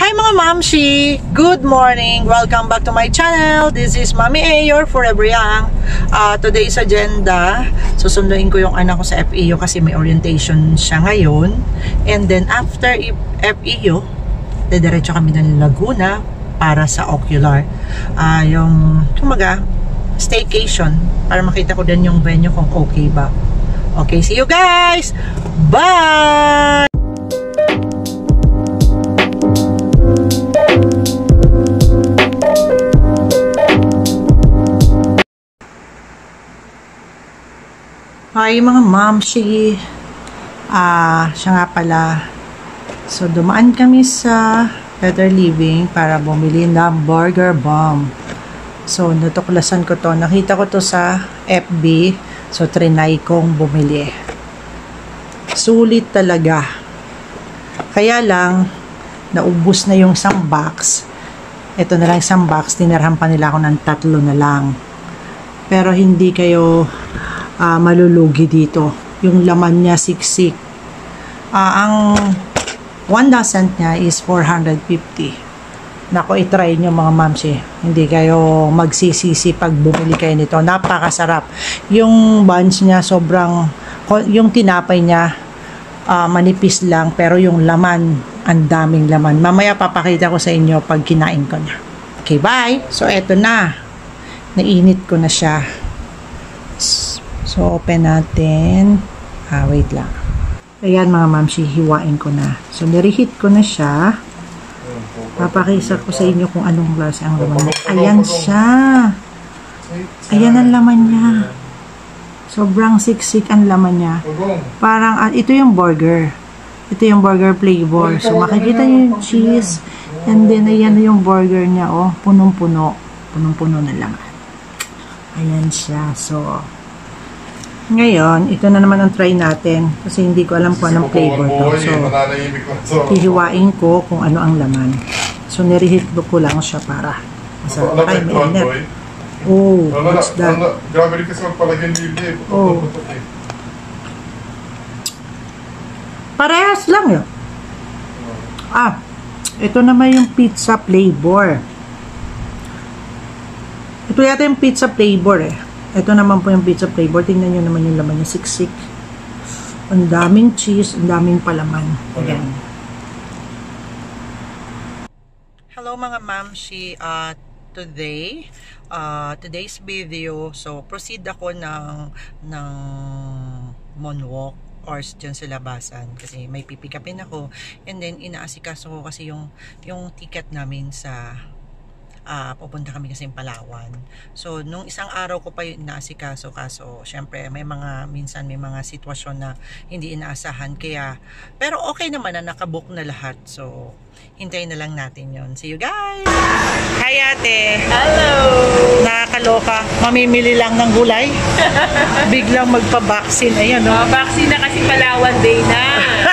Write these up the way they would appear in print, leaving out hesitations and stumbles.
Hi mga mamshi! Good morning! Welcome back to my channel. This is Mami A, your forever young. Today's agenda, susunduin ko yung anak ko sa FEU kasi may orientation siya ngayon. And then after FEU, dediretso kami ng Laguna para sa ocular. Yung kumaga, staycation para makita ko din yung venue kung okay ba. Okay, see you guys! Bye! Hi mga mamshi, siya nga pala. So dumaan kami sa Better Living para bumili ng burger bomb. So natuklasan ko to, nakita ko to sa FB. So trinay kong bumili. Sulit talaga. Kaya lang naubos na yung isang box. Ito na lang isang box, tinirhan pa nila ako ng 3 na lang. Pero hindi kayo malulugi dito. Yung laman niya siksik. Ang 1 dozen niya is 450. Nako, itry nyo mga mamsi. Hindi kayo magsisisi pag bumili kayo nito. Napakasarap. Yung buns niya sobrang, yung tinapay niya manipis lang, pero yung laman, ang daming laman. Mamaya papakita ko sa inyo pag kinain ko na. Okay, bye! So, eto na. Nainit ko na siya. So, open natin. Wait lang. Ayan mga mamsi, hiwain ko na. So, nireheat ko na siya. Papakisa ko sa inyo kung anong klase ang laman niya. Ayan siya. Ayan ang laman niya. Sobrang siksik ang laman niya. Parang, ito yung burger. Ito yung burger flavor. So, makikita niyo yung cheese. And then, ayan yung burger niya. Oh, punong-puno. Punong-puno na lang. Ayan siya. So, ngayon, ito na naman ang try natin kasi hindi ko alam kung anong flavor to. So, hihiwain ko kung ano ang laman. So, nireheat ko lang siya para masarap. Ay, may init. Oh, what's that? Oh. Parehas lang yun. Ito naman yung pizza flavor. Ito yata yung pizza flavor eh. Ito naman po yung pizza flavor. Tingnan nyo naman yung laman niya. Siksik. Ang daming cheese. Ang daming palaman. Ayan. Hello mga mamshi. Today's video. So, proceed ako ng moonwalk or dyan sa labasan. Kasi may pipikapin ako. And then, inaasikaso ko kasi yung ticket namin sa pupunta kami kasi yung Palawan. So, nung isang araw ko pa yung inaasikaso, kaso, syempre, minsan may mga sitwasyon na hindi inaasahan, kaya, pero okay naman na nakabook na lahat. So, hintayin na lang natin yon. See you guys! Hi ate! Hello! Nakakaloka, mamimili lang ng gulay. Biglang magpa-vaccine. Ayan, no? Vaccine na kasi Palawan Day na.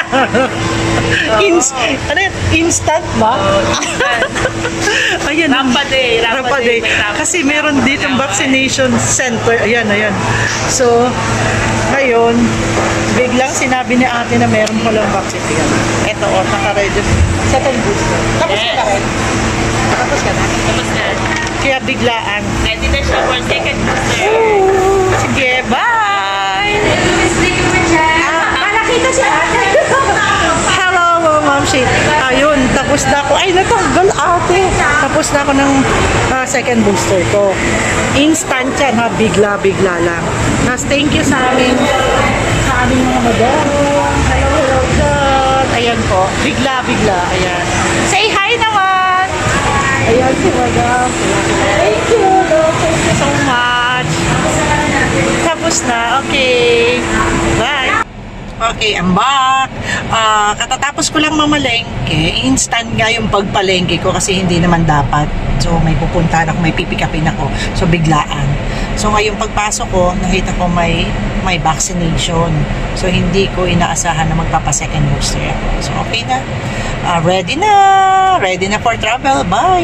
Ano yun? Instant ba? Instant. Ayan. Rampa Day. Kasi meron dito vaccination center. Ayan, ayan. So, ngayon, biglang sinabi ni ate na meron palang vaccine. Ito, naka-ready. Second booster. Tapos ka na rin? Tapos ka na? Tapos na. Kaya biglaan. Ready na siya for second booster. Sige, bye! Malakita siya. Hello, mga mamshi. Ayun, tapos na ako. Ay, natanggal ate. Tapos na ako ng second booster ko. Instant yan, ha? Bigla-bigla lang. Mas thank you sa aming mga madam. Hello, God. Ayan po. Bigla-bigla. Ayan. Say hi naman. Ayan si madam. Thank you. Thank you so much. Tapos na. Okay. Bye. Okay, I'm back. Katatapos ko lang mamalengke. Instant nga yung pagpalengke ko kasi hindi naman dapat. So, may pupuntahan ako, may pipikapin ako. So, biglaan. So, ngayong pagpasok ko, nakita ko may vaccination. So, hindi ko inaasahan na magpapa-second booster ako. So, okay na. Ready na. Ready na for travel. Bye.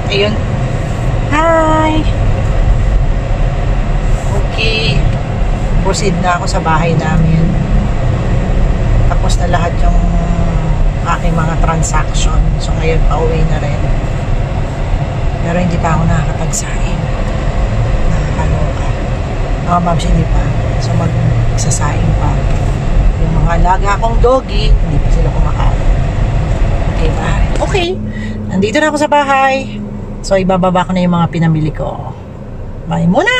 Ayun. Hi! Okay. Proceed na ako sa bahay namin. Tapos na lahat yung aking mga transaction. So ngayon, pauwi na rin. Pero hindi pa ako nakakapagsaing. Nakakaloka. Mga moms, hindi pa. So magsasaing pa. Yung mga alaga akong doggy, hindi pa sila kumakain. Okay, bye. Okay. Nandito na ako sa bahay. So ibababa ko na yung mga pinamili ko. Bye muna!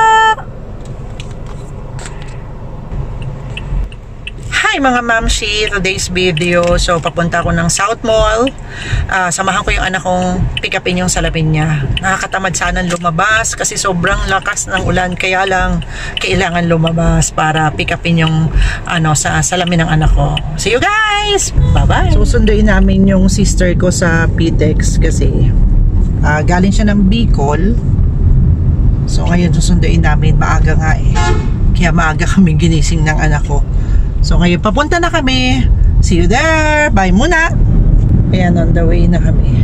Hi mga mamshi! Today's video. So papunta ako ng South Mall. Samahan ko yung anak kong pick upin yung salamin niya. Nakakatamad sana lumabas kasi sobrang lakas ng ulan. Kaya lang kailangan lumabas para pick upin yung sa salamin ng anak ko. See you guys! Bye bye! Susunduin namin yung sister ko sa PTEX kasi galing siya ng Bicol. So ngayon susunduin namin. Maaga nga eh. Kaya maaga kami ginising ng anak ko. So ngayon papunta na kami. See you there. Bye muna. Ayan, on the way na kami.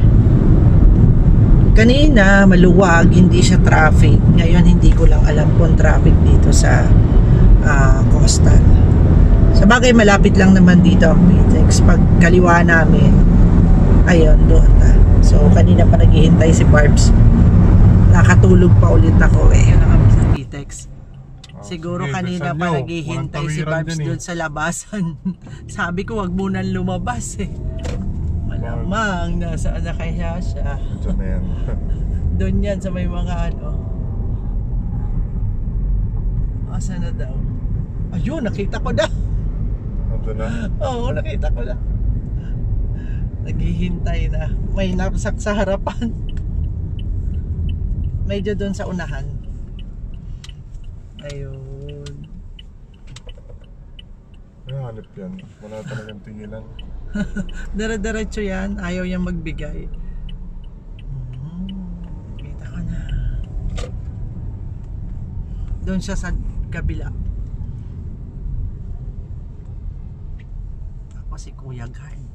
Kanina maluwag, hindi siya traffic. Ngayon hindi ko lang alam kung traffic dito sa Coastal. Sa bagay malapit lang naman dito ang PTEX. Pag kaliwa namin, ayun doon na. So kanina pa naghihintay si Barbs. Nakatulog pa ulit ako eh. Ayun na kami sa PTEX. Siguro kanina pa naghihintay si Barbs doon sa labasan. Sabi ko wag munang lumabas eh. Malamang nasaan na kaya siya. Doon yan sa may mga asa na daw? Ayun, nakita ko na. Ito na? Oo, nakita ko na. Naghihintay na. May napsak sa harapan. Medyo doon sa unahan. Ayun. Ay, hanip yan. Wala talagang tingilan. Dara-diretso yan. Ayaw niyang magbigay. Kita ko na. Doon siya sa kabila. Ako si Kuya Garn.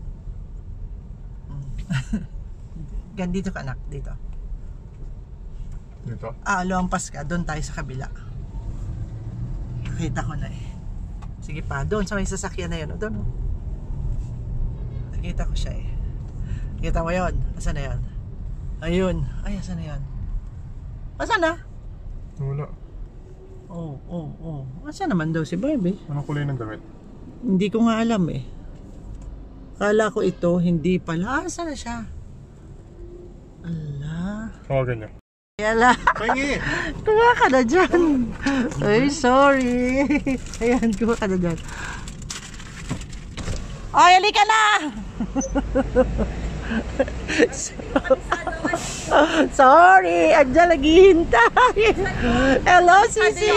Dito ka anak. Dito. Dito? Lumampas ka. Doon tayo sa kabila. Nakita ko na eh. Sige pa. Doon sa may sasakyan na yun. Doon. Nakita ko siya eh. Nakita mo yun? Asan na yun? Ayun. Ay, asan na yun? Asan na? Wala. Oo. Asan naman daw si Barbie? Anong kulay ng damit? Hindi ko nga alam eh. Kala ko ito, hindi pala. Asan na siya? Ala. Tawagan niya. Yala. Pahingi! Kuha ka na dyan. Ay, sorry. Ayan, kuha ka na dyan. Ay, halika na! Sorry, andyan naghihintay. Hello, Sisi.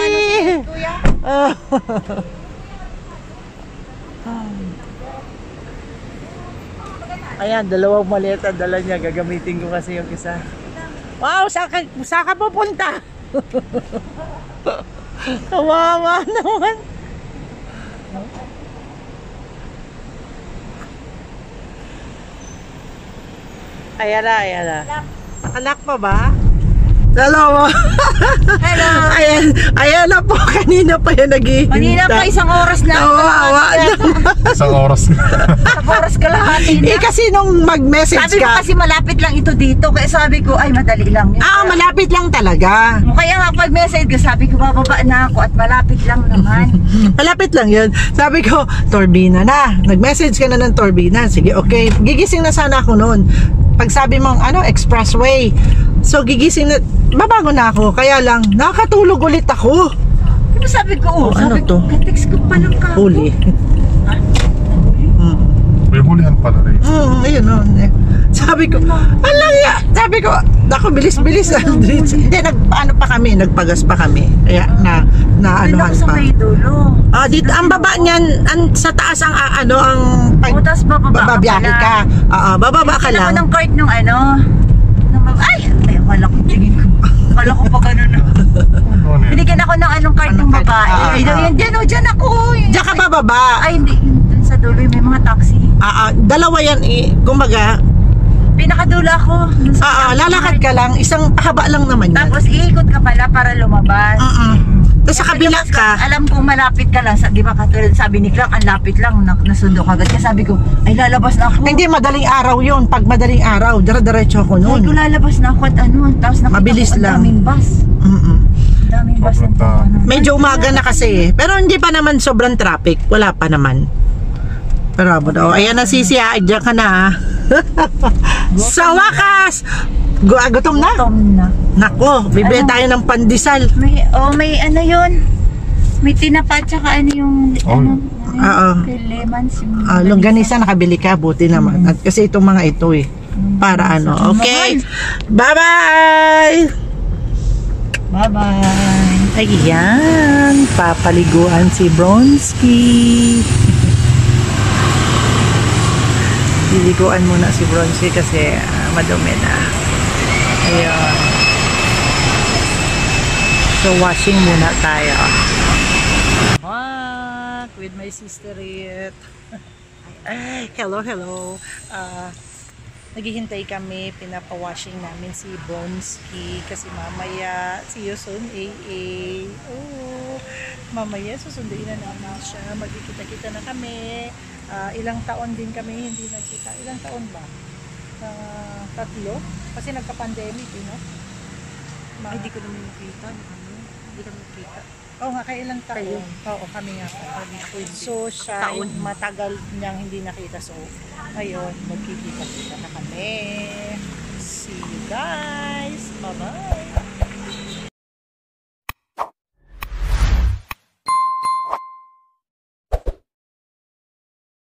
Ayan, dalawang maleta dala niya. Gagamitin ko kasi yung isa. Wow, saan ka pupunta? Kawawa naman. Ayan na. Anak pa ba? Dalawa. Hello. Ayan na po. Kanina pa yan naghihintay. Kanina pa isang oras na. Kawawa naman. Isang oras na. Isang oras kalahati na. Kasi nung mag-message Sabi ko ka. kasi malapit lang ito dito. Kaya sabi ko, ay madali lang yun. Malapit lang talaga. Kaya nga pag-message ko, sabi ko bababa na ako at malapit lang naman. Malapit lang yun. Sabi ko, Torbina na. Nag-message ka na ng Torbina. Sige, okay. Gigising na sana ako noon. Pag sabi mong expressway. So gigising na, babago na ako. Kaya lang, nakakatulog ulit ako. Diba sabi ko, ano sabi to? ko, text ko pa ng kapo. Huli. May hulihan pala rin. Ayun o. Sabi ko, alang ya. Sabi ko, ako bilis-bilis. Hindi, nagpagas pa kami. Kaya naanuhan Sa pa. may dulo. Dito, ang baba niyan, sa taas ang Tapos bababa babiyahe ka. Bababa ka lang. Tinako ng cart nung ay, akala ko tingin ko. Akala ko pa gano'n na. Binigyan ako ng cart ng babae. Diyan ako. Diyan ka bababa. Ay, hindi. Dun sa dulo may mga taxi. Dalawa yan eh. Kumbaga, Pinakadulo ako. Dun sa Oo, lalakad ka lang. Isang pahaba lang naman yan. Tapos iikot ka pala para lumabas. Tapos sa kabila ka. Alam kong malapit ka lang. Di ba katulad sabi ni Clark, ang lapit lang. Nasundo ka agad. Kaya sabi ko, ay lalabas na ako. Hindi, madaling araw yun. Pag madaling araw, dire-diretso ako Sabi ko noon. lalabas na ako at ano. Tapos nakita Mabilis ko ang lang. daming bus. Daming bus. Sobrang dami. Medyo umaga na kasi eh. Pero hindi pa naman sobrang traffic. Wala pa naman. Pero daw, ayan na sisi ha. Diyan ka na ha. Sa wakas! Gutom na? Tom na. Nako, bibili Ano? tayo ng pandesal. May ano yun. May tinapa tsaka ano yung Oo. lemons. Longganisa nakabili ka, buti naman. At kasi itong mga ito eh. Para ano, okay? Bye-bye! Bye-bye. Ayan, papaliguan si Bronski. Liliguan muna si Bronski kasi madumi na. Ayan. So, washing muna tayo. Back with my sister Rit. Hello, hello. Naghihintay kami, pinapawashing namin si Bronski kasi mamaya, see you soon, AA. Oh, mamaya susunduin na namin siya, magkikita-kita na kami. Ilang taon din kami hindi nagkita. Ilang taon ba? 3? Kasi nagka-pandemic, no? Hindi ko naman nakita. Hindi kami nakita. Oo nga, kaya ilang taon? Oo, kami nga. So, siya, matagal niyang hindi nakita. So, ayun, magkikita-kita na kami. See you guys! Bye-bye!